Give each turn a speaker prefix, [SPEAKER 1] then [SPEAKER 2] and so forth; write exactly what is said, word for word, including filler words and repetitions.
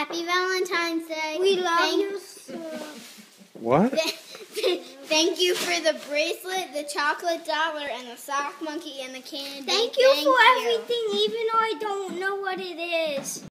[SPEAKER 1] Happy Valentine's Day.
[SPEAKER 2] We love
[SPEAKER 1] Thank
[SPEAKER 2] you so.
[SPEAKER 3] What?
[SPEAKER 1] Thank you for the bracelet, the chocolate dollar, and the sock monkey, and the candy.
[SPEAKER 2] Thank you
[SPEAKER 1] Thank
[SPEAKER 2] for
[SPEAKER 1] you.
[SPEAKER 2] everything, even though I don't know what it is.